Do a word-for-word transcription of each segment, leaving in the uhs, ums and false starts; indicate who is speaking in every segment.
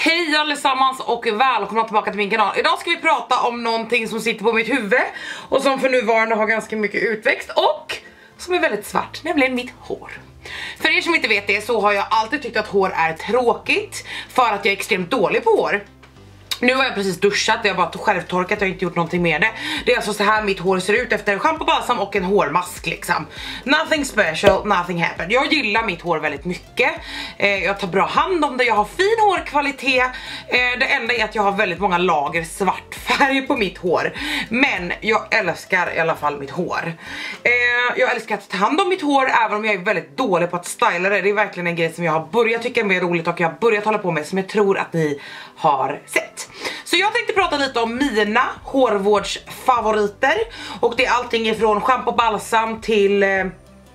Speaker 1: Hej allesammans och välkomna tillbaka till min kanal. Idag ska vi prata om någonting som sitter på mitt huvud och som för nuvarande har ganska mycket utväxt och som är väldigt svart, nämligen mitt hår. För er som inte vet det så har jag alltid tyckt att hår är tråkigt för att jag är extremt dålig på hår. Nu har jag precis duschat, jag har bara självtorkat, jag har inte gjort någonting med det. Det är alltså så här mitt hår ser ut efter en shampoo, balsam och en hårmask liksom. Nothing special, nothing happened. Jag gillar mitt hår väldigt mycket. eh, Jag tar bra hand om det, jag har fin hårkvalitet. eh, Det enda är att jag har väldigt många lager svart färg på mitt hår. Men jag älskar i alla fall mitt hår. eh, Jag älskar att ta hand om mitt hår, även om jag är väldigt dålig på att styla det. Det är verkligen en grej som jag har börjat tycka är mer roligt och jag har börjat hålla på med, som jag tror att ni har sett. Så jag tänkte prata lite om mina hårvårdsfavoriter. Och det är allting ifrån shampoo, balsam till eh,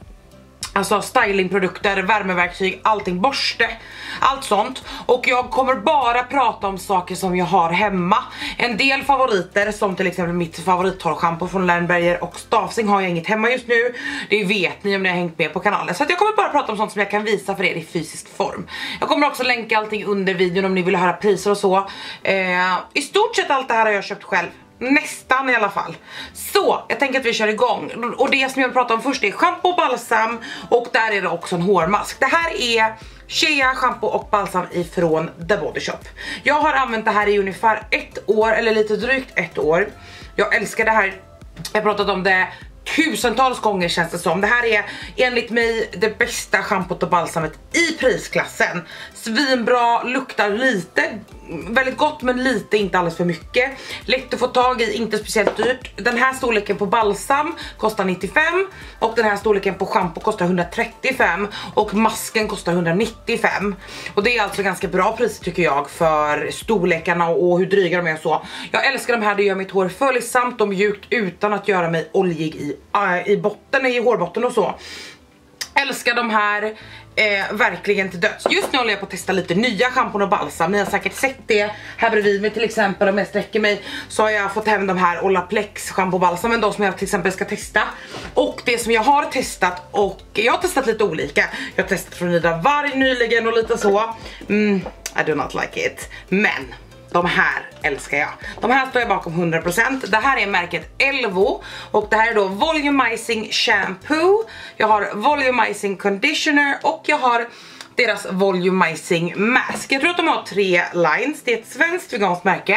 Speaker 1: alltså stylingprodukter, värmeverktyg, allting, borste, allt sånt. Och jag kommer bara prata om saker som jag har hemma. En del favoriter, som till exempel mitt favorittorrshampoo från Lernberger och Stavsing, har jag inget hemma just nu. Det vet ni om ni har hängt med på kanalen. Så att jag kommer bara prata om sånt som jag kan visa för er i fysisk form. Jag kommer också länka allting under videon om ni vill höra priser och så. eh, I stort sett allt det här har jag köpt själv. Nästan i alla fall. Så, jag tänker att vi kör igång. Och det som jag vill prata om först är shampoo, balsam. Och där är det också en hårmask. Det här är Shea shampoo och balsam ifrån The Body Shop. Jag har använt det här i ungefär ett år, eller lite drygt ett år. Jag älskar det här. Jag har pratat om det tusentals gånger, känns det som. Det här är enligt mig det bästa schampot och balsamet i prisklassen. Svinbra, luktar lite, väldigt gott men lite, inte alldeles för mycket. Lätt att få tag i, inte speciellt dyrt. Den här storleken på balsam kostar nittiofem och den här storleken på shampoo kostar hundratrettiofem och masken kostar hundranittiofem. Och det är alltså ganska bra pris tycker jag för storlekarna och hur dryga de är och så. Jag älskar de här, det gör mitt hår följsamt och mjukt utan att göra mig oljig i, äh, i botten, i hårbotten och så. Älskar de här eh, verkligen till döds. Just nu håller jag på att testa lite nya schampon och balsam. Ni har säkert sett det här bredvid mig till exempel. Om jag sträcker mig så har jag fått hem de här Olaplex shampoo och balsam, men de som jag till exempel ska testa. Och det som jag har testat, och jag har testat lite olika. Jag har testat från Nida Varg nyligen och lite så. mm, I do not like it. Men de här älskar jag. De här står jag bakom hundra procent. Det här är märket Elvo. Och det här är då Volumizing Shampoo. Jag har Volumizing Conditioner. Och jag har deras Volumizing Mask. Jag tror att de har tre lines. Det är ett svenskt veganskt märke.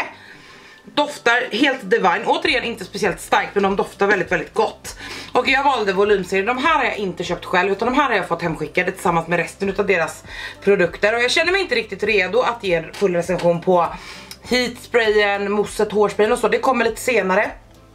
Speaker 1: Doftar helt divine. Återigen inte speciellt starkt, men de doftar väldigt väldigt gott. Och jag valde volymserien. De här har jag inte köpt själv, utan de här har jag fått hemskickade tillsammans med resten av deras produkter. Och jag känner mig inte riktigt redo att ge en full recension på heatsprayen, mousset, hårsprayen och så. Det kommer lite senare.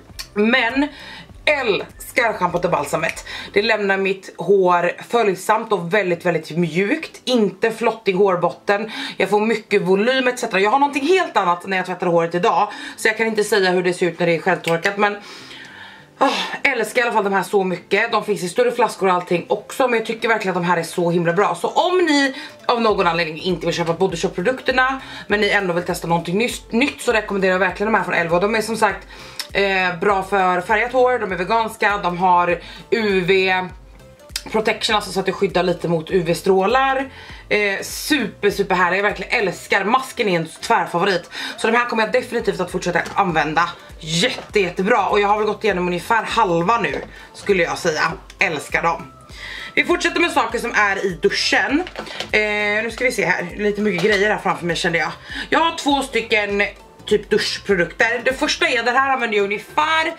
Speaker 1: Men älskar schampot och balsamet. Det lämnar mitt hår följsamt och väldigt väldigt mjukt. Inte flottig hårbotten. Jag får mycket volym et cetera. Jag har någonting helt annat när jag tvättar håret idag, så jag kan inte säga hur det ser ut när det är självtorkat. Men oh, älskar i alla fall de här så mycket. De finns i större flaskor och allting också, men jag tycker verkligen att de här är så himla bra. Så om ni av någon anledning inte vill köpa Body Shop produkterna, men ni ändå vill testa någonting nytt, nytt så rekommenderar jag verkligen de här från Elvo. De är som sagt eh, bra för färgat hår, de är veganska, de har U V protection, alltså så att det skyddar lite mot U V-strålar. eh, Super super härlig, jag verkligen älskar. Masken är en tvärfavorit. Så de här kommer jag definitivt att fortsätta använda. Jätte jättebra. Och jag har väl gått igenom ungefär halva nu, skulle jag säga. Älskar dem. Vi fortsätter med saker som är i duschen. eh, Nu ska vi se här, lite mycket grejer här framför mig kände jag. Jag har två stycken typ duschprodukter. Det första är, det här använder jag ungefär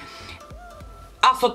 Speaker 1: alltså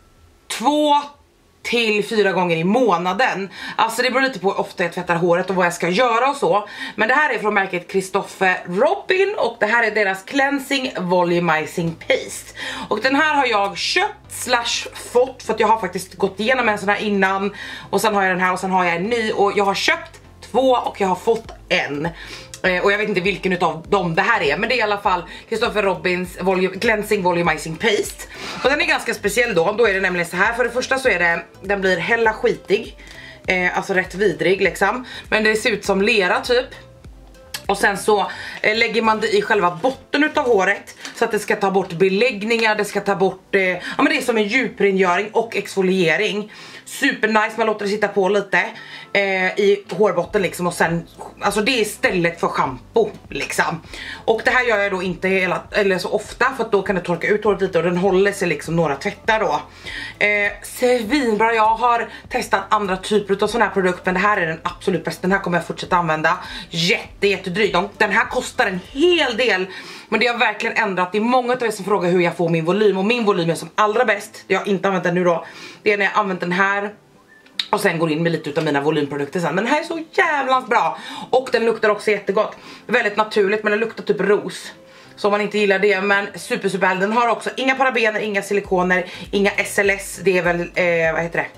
Speaker 1: två till fyra gånger i månaden. Alltså det beror lite på hur ofta jag tvättar håret och vad jag ska göra och så. Men det här är från märket Christopher Robin. Och det här är deras Cleansing Volumizing Paste. Och den här har jag köpt slash fått, för att jag har faktiskt gått igenom en sån här innan. Och sen har jag den här och sen har jag en ny. Och jag har köpt två och jag har fått en. Och jag vet inte vilken utav dem det här är, men det är i alla fall Christopher Robins Volu- Cleansing Volumizing Paste. Och den är ganska speciell då. Då är det nämligen så här. För det första så är det, den blir hella skitig, eh, alltså rätt vidrig liksom. Men det ser ut som lera typ. Och sen så eh, lägger man det i själva botten utav håret, så att det ska ta bort beläggningar, det ska ta bort, eh, ja men det är som en djuprengöring och exfoliering. super nice, man låter det sitta på lite eh, i hårbotten liksom. Och sen, alltså det är istället för shampoo liksom. Och det här gör jag då inte hela, eller så ofta, för att då kan det torka ut håret lite. Och den håller sig liksom några tvättar då. eh, Svinbra, jag har testat andra typer av sån här produkt, men det här är den absolut bästa. Den här kommer jag fortsätta använda. Jätte, jättedryg. Den här kostar en hel del, men det har verkligen ändrat. Det är många av er som frågar hur jag får min volym. Och min volym är som allra bäst, jag har inte använt den nu då, det är när jag använt den här och sen går in med lite utav mina volymprodukter sen. Men den här är så jävla bra. Och den luktar också jättegott. Väldigt naturligt, men den luktar typ ros. Så om man inte gillar det, men super super. Den har också inga parabener, inga silikoner, inga S L S. Det är väl, eh, vad heter det?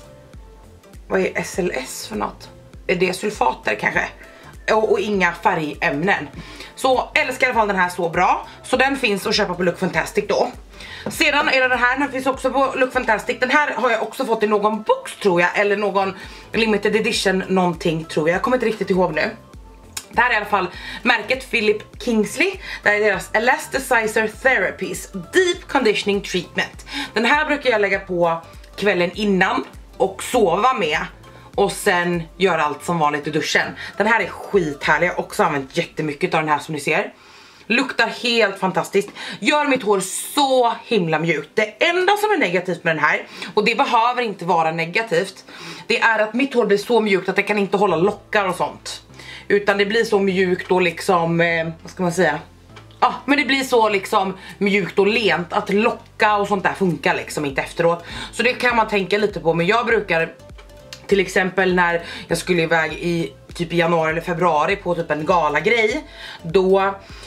Speaker 1: Vad är S L S för något? Är det sulfater kanske? Och, och inga färgämnen. Så älskar i alla fall den här så bra. Så den finns att köpa på Look Fantastic då. Sedan är det den här, den finns också på Look Fantastic. Den här har jag också fått i någon box tror jag, eller någon limited edition någonting tror jag. Jag kommer inte riktigt ihåg nu. Det här är i alla fall märket Philip Kingsley. Det här är deras Elasticizer Therapies Deep Conditioning Treatment. Den här brukar jag lägga på kvällen innan och sova med. Och sen göra allt som vanligt i duschen. Den här är skithärlig, jag har också använt jättemycket av den här som ni ser. Luktar helt fantastiskt. Gör mitt hår så himla mjukt. Det enda som är negativt med den här, och det behöver inte vara negativt, det är att mitt hår blir så mjukt att det kan inte hålla lockar och sånt. Utan det blir så mjukt och liksom, eh, vad ska man säga? Ja, ah, men det blir så liksom mjukt och lent att locka och sånt där funkar liksom inte efteråt. Så det kan man tänka lite på, men jag brukar till exempel när jag skulle iväg i typ i januari eller februari på typ en galagrej, då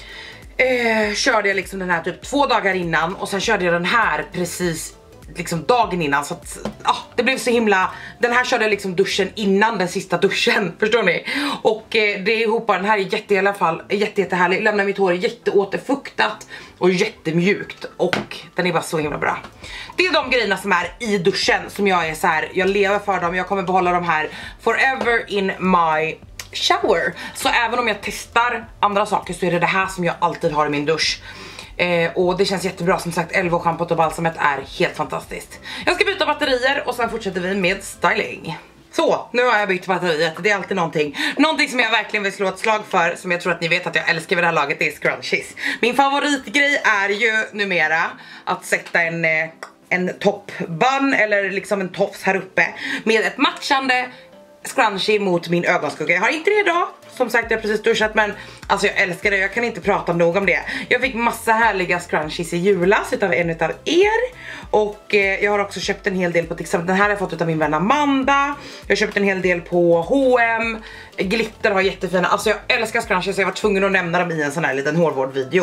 Speaker 1: eh, körde jag liksom den här typ två dagar innan och sen körde jag den här precis liksom dagen innan, så att ah, det blev så himla. Den här körde jag liksom duschen innan den sista duschen, förstår ni? Och eh, det är ihop, den här är jätte i alla fall jätte jättehärlig, lämnar mitt hår jätteåterfuktat och jättemjukt, och den är bara så himla bra. Det är de grejerna som är i duschen som jag är så här, jag lever för dem. Jag kommer behålla de här forever in my shower. Så även om jag testar andra saker så är det det här som jag alltid har i min dusch. Eh, och det känns jättebra, som sagt. Elvo schampot och balsamet är helt fantastiskt. Jag ska byta batterier och sen fortsätter vi med styling. Så, nu har jag bytt batteriet. Det är alltid någonting. Någonting som jag verkligen vill slå ett slag för, som jag tror att ni vet att jag älskar vid det här laget, det är scrunchies. Min favoritgrej är ju numera att sätta en, en toppbun eller liksom en tofs här uppe med ett matchande scrunchie mot min ögonskugga. Jag har inte det idag. Som sagt, jag har precis duschat, men alltså jag älskar det. Jag kan inte prata nog om det. Jag fick massa härliga scrunchies i julas utav en utav er. Och eh, jag har också köpt en hel del på, till exempel den här har jag fått utav min vän Amanda. Jag har köpt en hel del på H och M. Glitter har jättefina. Alltså jag älskar scrunchies, så jag var tvungen att nämna dem i en sån här liten hårvårdvideo.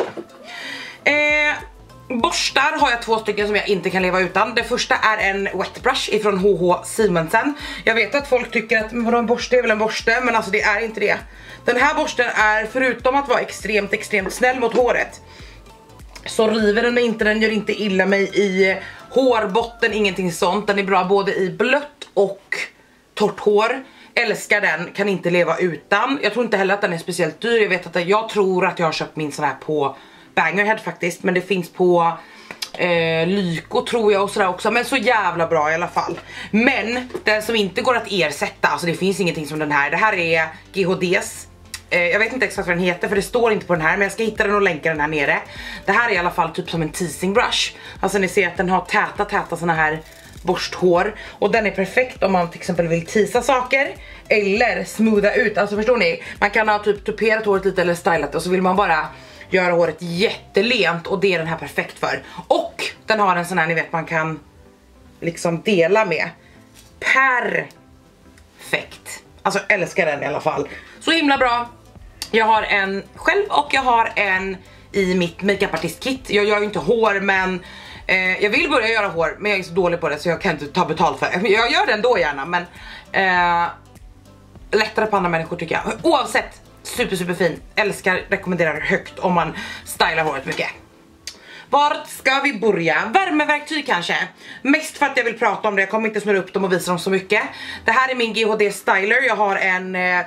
Speaker 1: Eh... Borstar har jag två stycken som jag inte kan leva utan. Det första är en wet brush ifrån H H Simonsen. Jag vet att folk tycker att vadå, en borste är väl en borste, men alltså det är inte det. Den här borsten är, förutom att vara extremt extremt snäll mot håret, så river den mig inte, den gör inte illa mig i hårbotten, ingenting sånt. Den är bra både i blött och torrt hår. Älskar den, kan inte leva utan. Jag tror inte heller att den är speciellt dyr. Jag vet att jag tror att jag har köpt min sån här på Bangerhead faktiskt, men det finns på eh, Lyko tror jag och sådär också, men så jävla bra i alla fall. Men den som inte går att ersätta, alltså det finns ingenting som den här. Det här är G H D's, eh, jag vet inte exakt vad den heter för det står inte på den här, men jag ska hitta den och länka den här nere. Det här är i alla fall typ som en teasing brush. Alltså ni ser att den har täta täta såna här borsthår, och den är perfekt om man till exempel vill teasa saker eller smootha ut, alltså förstår ni? Man kan ha typ tuperat håret lite eller stylat och så vill man bara göra håret jättelent, och det är den här perfekt för. Och den har en sån här, ni vet, man kan liksom dela med. Perfekt. Alltså älskar den i alla fall. Så himla bra. Jag har en själv och jag har en i mitt makeup-artist-kit. Jag gör ju inte hår, men eh, jag vill börja göra hår, men jag är så dålig på det så jag kan inte ta betalt för det. Jag gör det ändå gärna, men eh, lättare på andra människor tycker jag. Oavsett, super super fin. Älskar, rekommenderar högt om man stylar håret mycket. Vart ska vi börja? Värmeverktyg kanske. Mest för att jag vill prata om det. Jag kommer inte snurra upp dem och visa dem så mycket. Det här är min G H D styler. Jag har en eh,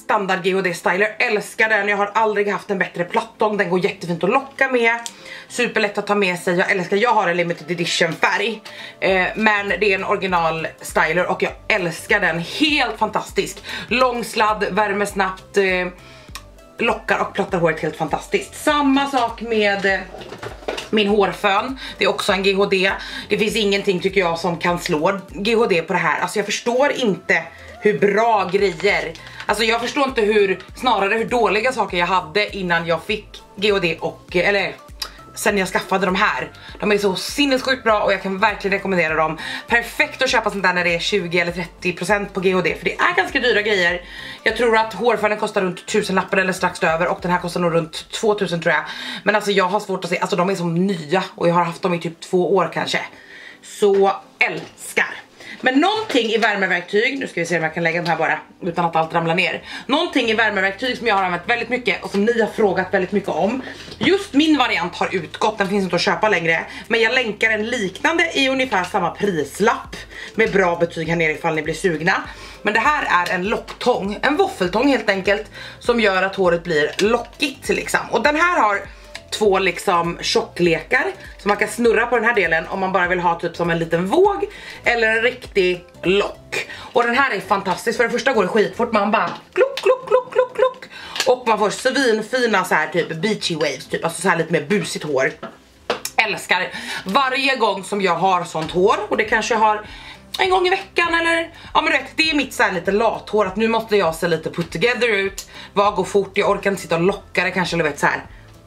Speaker 1: standard G H D styler, älskar den. Jag har aldrig haft en bättre plattång, den går jättefint att locka med. Superlätt att ta med sig, jag älskar, jag har en limited edition färg. Eh, men det är en original styler och jag älskar den, helt fantastisk. Lång sladd, värmer snabbt, eh, lockar och plattar håret helt fantastiskt. Samma sak med eh, min hårfön, det är också en G H D. Det finns ingenting tycker jag som kan slå G H D på det här. Alltså jag förstår inte hur bra grejer, alltså jag förstår inte hur, snarare hur dåliga saker jag hade innan jag fick G H D och, eller sen jag skaffade de här. De är så sinnessjukt bra och jag kan verkligen rekommendera dem. Perfekt att köpa sånt där när det är tjugo eller trettio procent på G H D, för det är ganska dyra grejer. Jag tror att hårfönen kostar runt tusen lappar eller strax över, och den här kostar nog runt tvåtusen tror jag. Men alltså jag har svårt att se, alltså de är som nya och jag har haft dem i typ två år kanske. Så älskar. Men någonting i värmeverktyg, nu ska vi se om jag kan lägga den här bara utan att allt ramlar ner. Någonting i värmeverktyg som jag har använt väldigt mycket och som ni har frågat väldigt mycket om. Just min variant har utgått, den finns inte att köpa längre. Men jag länkar en liknande i ungefär samma prislapp med bra betyg här nere ifall ni blir sugna. Men det här är en locktång, en våffeltång helt enkelt, som gör att håret blir lockigt liksom. Och den här har två liksom tjocklekar, så man kan snurra på den här delen om man bara vill ha typ som en liten våg eller en riktig lock. Och den här är fantastisk, för det första går det skitfort, man bara klock klock klock klock klock, och man får svinfina så här typ beachy waves, typ alltså så här lite mer busigt hår. Älskar varje gång som jag har sånt hår, och det kanske jag har en gång i veckan eller, ja men du vet, det är mitt så här lite lathår, att nu måste jag se lite put together ut, vad går fort, jag orkar inte sitta och locka det kanske, eller vet så här.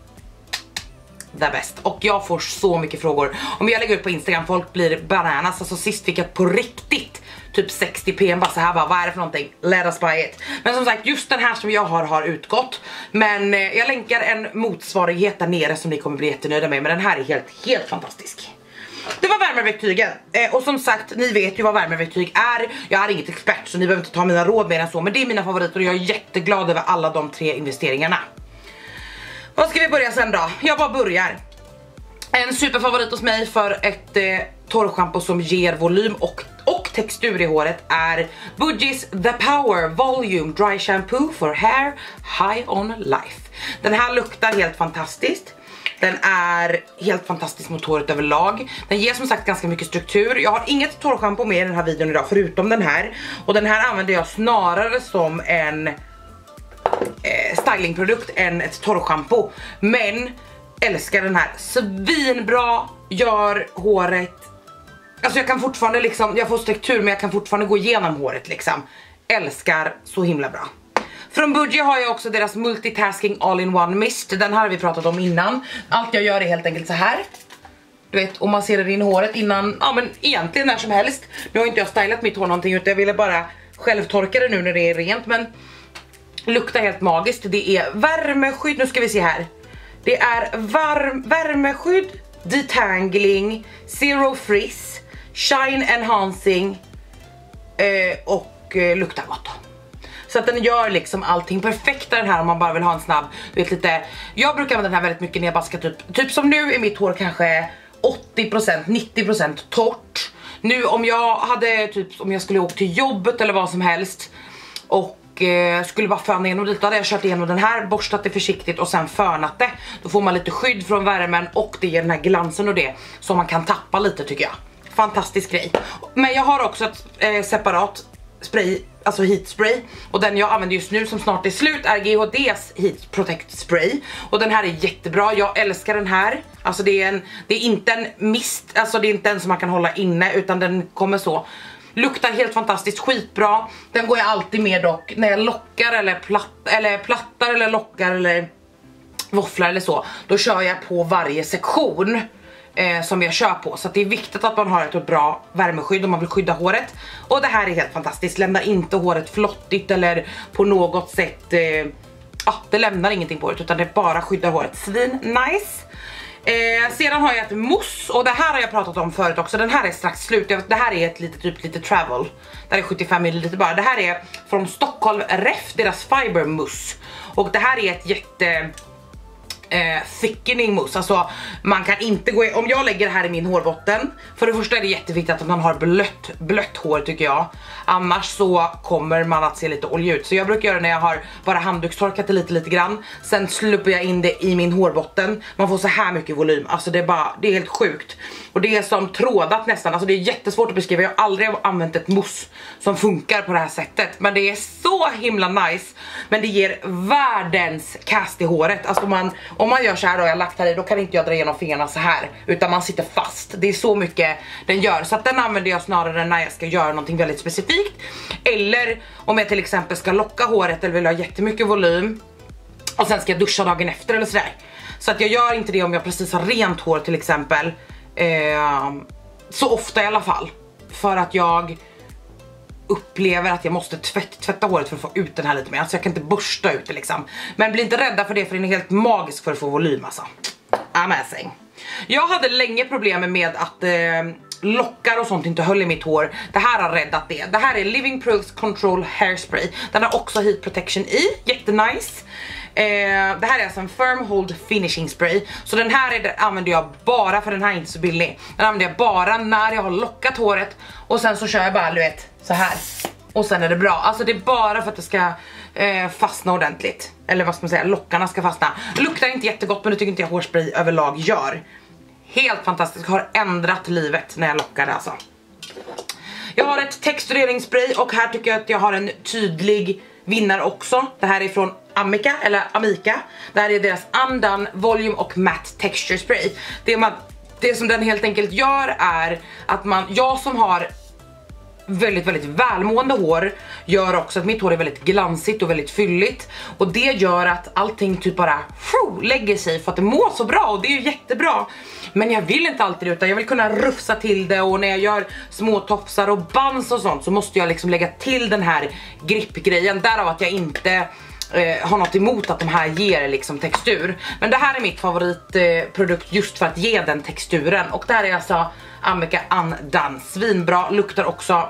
Speaker 1: Det är bäst. Och jag får så mycket frågor. Om jag lägger ut på Instagram, folk blir bananas. Alltså sist fick jag på riktigt typ sextio p m bara så här, bara, vad är det för någonting? Let us buy it. Men som sagt, just den här som jag har har utgått. Men eh, jag länkar en motsvarighet där nere som ni kommer bli jättenöjda med. Men den här är helt, helt fantastisk. Det var värmeverktygen. Eh, och som sagt, ni vet ju vad värmeverktyg är. Jag är inget expert så ni behöver inte ta mina råd mer än så. Men det är mina favoriter och jag är jätteglad över alla de tre investeringarna. Vad ska vi börja sen då? Jag bara börjar. En superfavorit hos mig för ett eh, torrschampo som ger volym och, och textur i håret är Budgies The Power Volume Dry Shampoo for Hair High on Life. Den här luktar helt fantastiskt. Den är helt fantastisk mot håret överlag. Den ger som sagt ganska mycket struktur. Jag har inget torrschampo med i den här videon idag förutom den här. Och den här använder jag snarare som en eh, stylingprodukt än ett torrschampo. Men älskar den här. Svinbra, gör håret. Alltså jag kan fortfarande liksom, jag får struktur men jag kan fortfarande gå igenom håret liksom. Älskar, så himla bra. Från Budgie har jag också deras Multitasking All-in-One Mist. Den här har vi pratat om innan. Allt jag gör är helt enkelt så här. Du vet, om man ser det in i håret innan, ja men egentligen när som helst. Nu har inte jag stylat mitt hår någonting utan jag ville bara självtorka det nu när det är rent. Men luktar helt magiskt. Det är värmeskydd, nu ska vi se här. Det är varm, värmeskydd, detangling, zero frizz, shine enhancing eh, och eh, luktar gott. Så att den gör liksom allting perfekt den här om man bara vill ha en snabb, du vet lite. Jag brukar använda den här väldigt mycket när jag bara ska typ, typ som nu är mitt hår kanske åttio procent, nittio procent torrt. Nu om jag hade typ, om jag skulle åka till jobbet eller vad som helst och eh, skulle bara föna igenom lite, då hade jag kört igenom den här, borstat det försiktigt och sen fönat det. Då får man lite skydd från värmen och det ger den här glansen och det som man kan tappa lite tycker jag. Fantastisk grej. Men jag har också ett eh, separat spray, alltså heat spray, och den jag använder just nu som snart är slut är G H D's Heat Protect Spray, och den här är jättebra. Jag älskar den här. Alltså det är en, det är inte en mist, alltså det är inte en som man kan hålla inne utan den kommer så. Luktar helt fantastiskt, skitbra. Den går jag alltid med dock när jag lockar eller platt, eller plattar eller lockar eller våfflar eller så. Då kör jag på varje sektion Eh, som jag kör på, så att det är viktigt att man har ett bra värmeskydd om man vill skydda håret. Och det här är helt fantastiskt, lämnar inte håret flottigt eller på något sätt, eh, ah, det lämnar ingenting på det utan det bara skyddar håret, svin nice. Eh, sedan har jag ett mousse, och det här har jag pratat om förut också, den här är strax slut. Det här är ett litet typ lite travel, där är sjuttiofem milliliter bara. Det här är från Stockholm Ref, deras fiber mousse, och det här är ett jätte eh, thickening mousse. Alltså man kan inte gå i, om jag lägger det här i min hårbotten, för det första är det jätteviktigt att man har blött, blött hår tycker jag. Annars så kommer man att se lite olja ut. Så jag brukar göra när jag har bara handdukstorkat det lite lite grann. Sen slupper jag in det i min hårbotten. Man får så här mycket volym. Alltså det är bara, det är helt sjukt. Och det är som trådat nästan. Alltså det är jättesvårt att beskriva. Jag har aldrig använt ett mousse som funkar på det här sättet. Men det är så himla nice. Men det ger världens cast i håret. Alltså man, om man gör så här då, jag har lagt här i, då kan inte jag dra igenom fingrarna så här. Utan man sitter fast. Det är så mycket den gör. Så att den använder jag snarare när jag ska göra någonting väldigt specifikt. Eller om jag till exempel ska locka håret eller vill ha jättemycket volym och sen ska jag duscha dagen efter eller sådär. Så att jag gör inte det om jag precis har rent hår till exempel, eh, så ofta i alla fall. För att jag upplever att jag måste tvätt, tvätta håret för att få ut den här lite mer. Alltså jag kan inte borsta ut det liksom. Men bli inte rädda för det, för den är helt magisk för att få volym alltså. Amazing. Jag hade länge problem med att eh, lockar och sånt inte höll i mitt hår. Det här har räddat det. Det här är Living Proofs Control Hairspray. Den har också heat protection i. Jättenice. Eh, det här är alltså en firm hold finishing spray. Så den här är, använder jag bara, för den här är inte så billig. Den använder jag bara när jag har lockat håret. Och sen så kör jag bara, du vet, så här. Och sen är det bra. Alltså det är bara för att det ska eh, fastna ordentligt. Eller vad ska man säga, lockarna ska fastna. Det luktar inte jättegott, men det tycker inte jag hårspray överlag gör. Helt fantastiskt, har ändrat livet när jag lockade alltså. Jag har ett textureringsspray och här tycker jag att jag har en tydlig vinnare också. Det här är från Amica, eller Amica. Det här är deras Undone Volume och Matte Texture Spray. Det, man, det som den helt enkelt gör är att man, jag som har väldigt väldigt välmående hår, gör också att mitt hår är väldigt glansigt och väldigt fylligt. Och det gör att allting typ bara phew, lägger sig för att det mår så bra. Och det är ju jättebra. Men jag vill inte alltid det, utan jag vill kunna rufsa till det. Och när jag gör små tofsar och bans och sånt, så måste jag liksom lägga till den här grippgrejen. Därav att jag inte eh, har något emot att de här ger liksom textur. Men det här är mitt favoritprodukt eh, just för att ge den texturen. Och det här är alltså Amica Undone. Svinbra, luktar också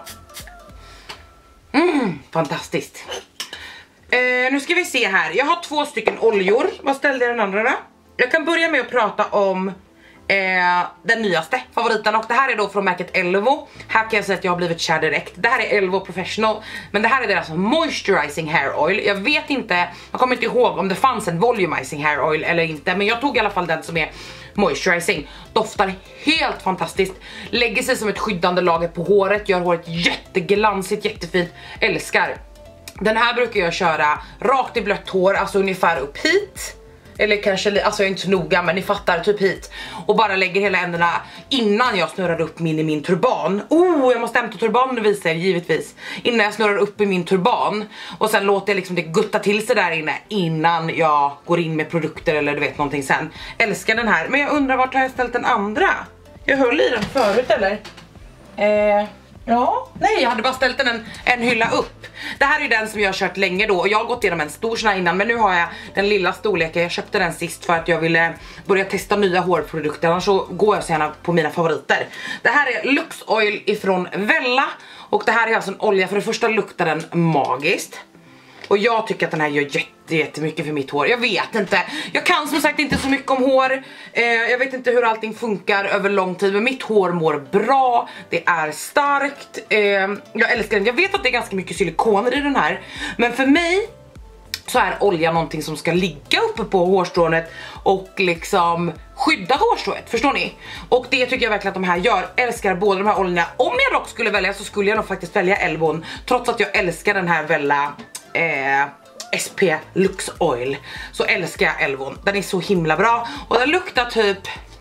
Speaker 1: mm, fantastiskt. eh, Nu ska vi se här. Jag har två stycken oljor. Vad ställde jag den andra då? Jag kan börja med att prata om eh, den nyaste favoriten. Och det här är då från märket Elvo. Här kan jag säga att jag har blivit kär direkt. Det här är Elvo Professional. Men det här är deras moisturizing hair oil. Jag vet inte, jag kommer inte ihåg om det fanns en volumizing hair oil eller inte. Men jag tog i alla fall den som är moisturizing. Doftar helt fantastiskt. Lägger sig som ett skyddande lager på håret. Gör håret jätteglansigt, jättefint. Älskar. Den här brukar jag köra rakt i blött hår. Alltså ungefär upp hit. Eller kanske, alltså jag är inte så noga, men ni fattar, typ hit. Och bara lägger hela ändarna innan jag snurrar upp min i min turban. Oh, jag måste hämta turbanen och visa er, givetvis. Innan jag snurrar upp i min turban. Och sen låter jag liksom det gutta till sig där inne innan jag går in med produkter eller du vet någonting sen. Älskar den här, men jag undrar vart har jag ställt den andra? Jag höll i den förut eller? Eh... Ja, nej jag hade bara ställt den en, en hylla upp. Det här är ju den som jag har kört länge då. Och jag har gått igenom en stor sån här innan. Men nu har jag den lilla storleken. Jag köpte den sist för att jag ville börja testa nya hårprodukter. Annars så går jag så gärna på mina favoriter. Det här är Lux Oil ifrån Vella. Och det här är alltså en olja. För det första luktar den magiskt. Och jag tycker att den här gör jätte, jättemycket för mitt hår. Jag vet inte. Jag kan som sagt inte så mycket om hår. Eh, jag vet inte hur allting funkar över lång tid. Men mitt hår mår bra. Det är starkt. Eh, jag älskar den. Jag vet att det är ganska mycket silikoner i den här. Men för mig så är olja någonting som ska ligga uppe på hårstrånet. Och liksom skydda hårstrået, förstår ni? Och det tycker jag verkligen att de här gör. Älskar båda de här oljorna. Om jag dock skulle välja så skulle jag nog faktiskt välja Elvon. Trots att jag älskar den här Vella Eh, S P Lux Oil. Så älskar jag Elvon. Den är så himla bra. Och den luktar typ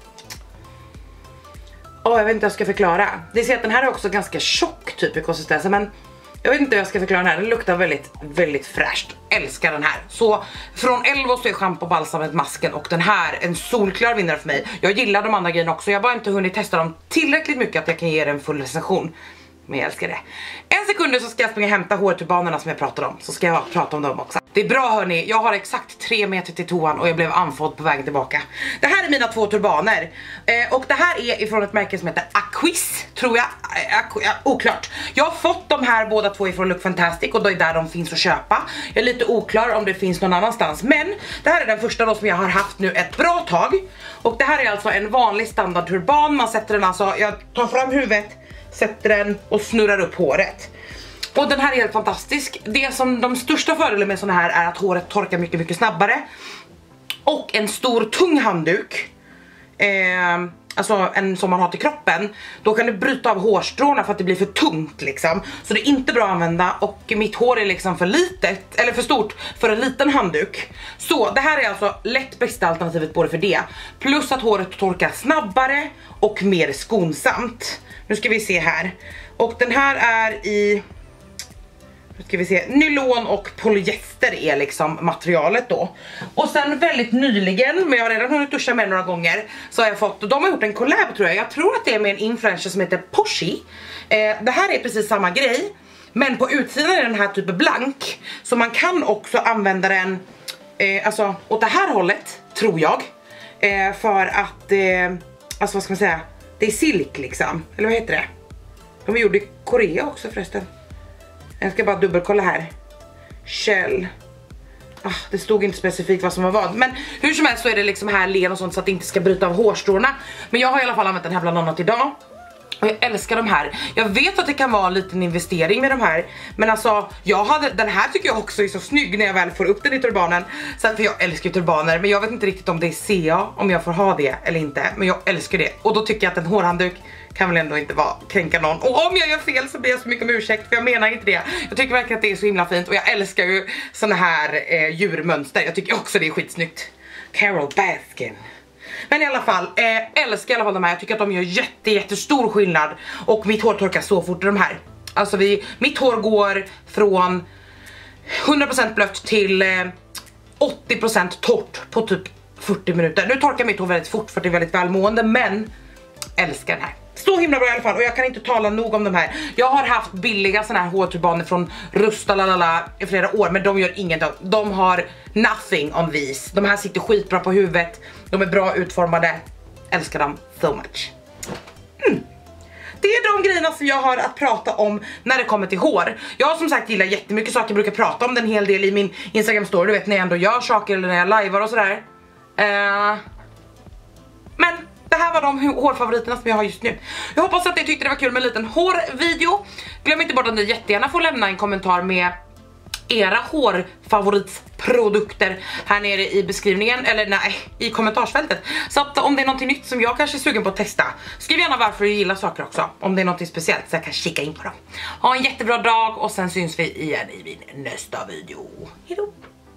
Speaker 1: Åh, oh, jag vet inte hur jag ska förklara. Det ser att den här är också ganska tjock typ i konsistensen. Men jag vet inte hur jag ska förklara den här. Den luktar väldigt, väldigt fräscht. Älskar den här. Så från Elvo så är shampoo, balsamet, masken. Och den här, en solklar vinnare för mig. Jag gillar de andra grejerna också. Jag har bara inte hunnit testa dem tillräckligt mycket att jag kan ge er en full recension. men jag älskar det. En sekund så ska jag springa och hämta hårturbanerna som jag pratade om. Så ska jag prata om dem också. Det är bra hörni, jag har exakt tre meter till toan och jag blev andfådd på vägen tillbaka. Det här är mina två turbaner. eh, Och det här är ifrån ett märke som heter Aquis, tror jag. Aqu ja, oklart. Jag har fått de här båda två ifrån Look Fantastic och då är där de finns att köpa. Jag är lite oklar om det finns någon annanstans. Men det här är den första då som jag har haft nu ett bra tag. Och det här är alltså en vanlig standard turban. Man sätter den alltså, jag tar fram huvudet, sätter den och snurrar upp håret. Och den här är helt fantastisk. Det som de största fördelarna med såna här är att håret torkar mycket mycket snabbare. Och en stor tung handduk. Eh, alltså en som man har till kroppen. Då kan du bryta av hårstråna för att det blir för tungt liksom. Så det är inte bra att använda. Och mitt hår är liksom för litet, eller för stort för en liten handduk. Så det här är alltså lätt bästa alternativet både för det. Plus att håret torkar snabbare och mer skonsamt. Nu ska vi se här. Och den här är i... Nu ska vi se, nylon och polyester är liksom materialet då. Och sen väldigt nyligen, men jag har redan hunnit duscha med några gånger, så har jag fått, de har gjort en collab tror jag. Jag tror att det är med en influencer som heter Poshi. eh, Det här är precis samma grej, men på utsidan är den här typ blank. Så man kan också använda den eh, alltså åt det här hållet, tror jag. eh, För att, eh, alltså vad ska man säga, det är silk liksom, eller vad heter det? De gjorde i Korea också förresten. Jag ska bara dubbelkolla här. Shell. Ah, det stod inte specifikt vad som var vad. Men hur som helst så är det liksom här len och sånt så att det inte ska bryta av hårstråna. Men jag har i alla fall använt den här bland annat idag. Och jag älskar de här. Jag vet att det kan vara en liten investering med de här. Men alltså, jag hade, den här tycker jag också är så snygg när jag väl får upp den i turbanen. Sen för jag älskar turbaner, men jag vet inte riktigt om det är C A, om jag får ha det eller inte. Men jag älskar det. Och då tycker jag att en hårhandduk kan väl ändå inte vara kränka någon. Och om jag gör fel så blir jag så mycket om ursäkt, för jag menar inte det. Jag tycker verkligen att det är så himla fint. Och jag älskar ju såna här eh, djurmönster. Jag tycker också det är skitsnyggt. Carol Baskin. Men i alla fall, eh, älskar i alla fall de här. Jag tycker att de gör jätte, jättestor skillnad. Och mitt hår torkar så fort i de här. Alltså vi, mitt hår går från hundra procent blött till eh, åttio procent torrt på typ fyrtio minuter. Nu torkar mitt hår väldigt fort för det är väldigt välmående, men älskar den här. Så himla bra i alla fall, och jag kan inte tala nog om de här. Jag har haft billiga såna här hårturbaner från Rusta lalala i flera år, men de gör inget. De har nothing on these. De här sitter skitbra på huvudet. De är bra utformade. Älskar dem so much. Mm. Det är de grejerna som jag har att prata om när det kommer till hår. Jag som sagt gillar jättemycket saker. Jag brukar prata om den en hel del i min Instagram story. Du vet, när jag ändå gör saker eller när jag livear och sådär. Uh, men det här var de hårfavoriterna som jag har just nu. Jag hoppas att ni tyckte det var kul med en liten hårvideo. Glöm inte bort att ni jättegärna får lämna en kommentar med era hårfavoritprodukter här nere i beskrivningen, eller nej, i kommentarsfältet. Så att om det är någonting nytt som jag kanske är sugen på att testa, skriv gärna varför du gillar saker också. Om det är någonting speciellt så jag kan kika in på dem. Ha en jättebra dag och sen syns vi igen i min nästa video. Hejdå!